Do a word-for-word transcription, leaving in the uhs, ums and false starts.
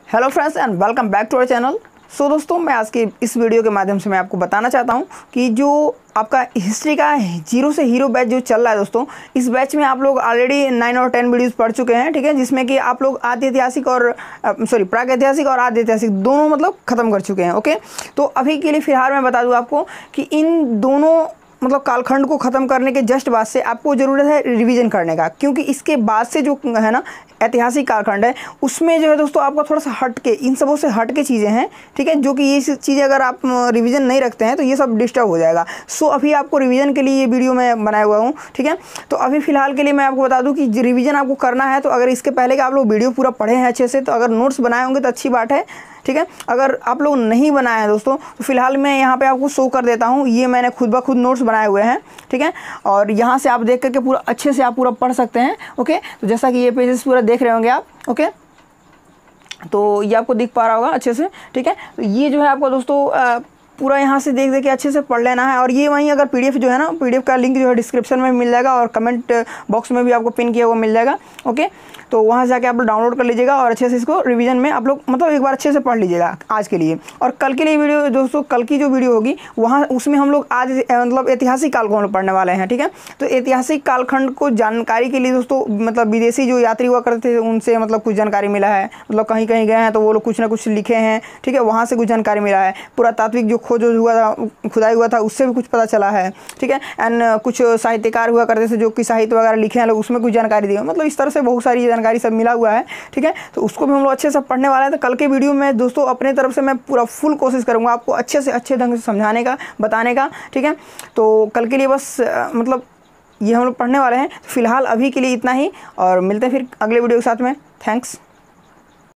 Hello friends and welcome back to our channel. So दोस्तों, मैं आज के इस वीडियो के माध्यम से मैं आपको बताना चाहता हूं कि जो आपका हिस्ट्री का जीरो से हीरो बैच जो चल रहा है दोस्तों, इस बैच में आप लोग ऑलरेडी नाइन और टेन वीडियोस पढ़ चुके हैं, ठीक है, जिसमें कि आप लोग आदि ऐतिहासिक और सॉरी प्राग ऐतिहासिक और आदि ऐतिहासिक दोनों मतलब ख़त्म कर चुके हैं। ओके, तो अभी के लिए फ़िलहाल मैं बता दूँ आपको कि इन दोनों मतलब कालखंड को ख़त्म करने के जस्ट बाद से आपको ज़रूरत है रिवीजन करने का, क्योंकि इसके बाद से जो है ना ऐतिहासिक कालखंड है उसमें जो है दोस्तों आपको थोड़ा सा हट के, इन सबों से हट के चीज़ें हैं, ठीक है, जो कि ये चीज़ें अगर आप रिवीजन नहीं रखते हैं तो ये सब डिस्टर्ब हो जाएगा। सो अभी आपको रिवीजन के लिए ये वीडियो मैं बनाया हुआ हूँ, ठीक है। तो अभी फ़िलहाल के लिए मैं आपको बता दूँ कि रिवीजन आपको करना है तो अगर इसके पहले का आप लोग वीडियो पूरा पढ़े हैं अच्छे से, तो अगर नोट्स बनाए होंगे तो अच्छी बात है, ठीक है। अगर आप लोग नहीं बनाए हैं दोस्तों तो फिलहाल मैं यहाँ पे आपको शो कर देता हूँ, ये मैंने खुद ब खुद नोट्स बनाए हुए हैं, ठीक है, और यहाँ से आप देख करके पूरा अच्छे से आप पूरा पढ़ सकते हैं। ओके, तो जैसा कि ये पेजेस पूरा देख रहे होंगे आप, ओके, तो ये आपको दिख पा रहा होगा अच्छे से, ठीक है। तो ये जो है आपको दोस्तों आ, पूरा यहाँ से देख देख के अच्छे से पढ़ लेना है। और ये वहीं अगर पीडीएफ जो है ना, पीडीएफ का लिंक जो है डिस्क्रिप्शन में मिल जाएगा और कमेंट बॉक्स में भी आपको पिन किया हुआ मिल जाएगा। ओके, तो वहाँ से जाके आप लोग डाउनलोड कर लीजिएगा और अच्छे से इसको रिवीजन में आप लोग मतलब एक बार अच्छे से पढ़ लीजिएगा आज के लिए। और कल के लिए वीडियो दोस्तों, कल की जो वीडियो होगी वहाँ उसमें हम लोग आज मतलब ऐतिहासिक काल को हम लोग पढ़ने वाले हैं, ठीक है। तो ऐतिहासिक कालखंड को जानकारी के लिए दोस्तों मतलब विदेशी जो यात्री हुआ करते थे उनसे मतलब कुछ जानकारी मिला है, मतलब कहीं कहीं गए हैं तो वो लोग कुछ ना कुछ लिखे हैं, ठीक है, वहाँ से कुछ जानकारी मिला है। पुरातात्विक जो खोज हुआ था, खुदाई हुआ था, उससे भी कुछ पता चला है, ठीक है। एंड कुछ साहित्यकार हुआ करते थे जो कि साहित्य वगैरह लिखे हैं लोग, उसमें कुछ जानकारी दी, मतलब इस तरह से बहुत सारी जानकारी सब मिला हुआ है, ठीक है। तो उसको भी हम लोग अच्छे से पढ़ने वाले हैं। तो कल के वीडियो में दोस्तों अपने तरफ से मैं पूरा फुल कोशिश करूँगा आपको अच्छे से अच्छे ढंग से समझाने का, बताने का, ठीक है। तो कल के लिए बस मतलब ये हम लोग पढ़ने वाले हैं। फिलहाल अभी के लिए इतना ही और मिलते हैं फिर अगले वीडियो के साथ में। थैंक्स।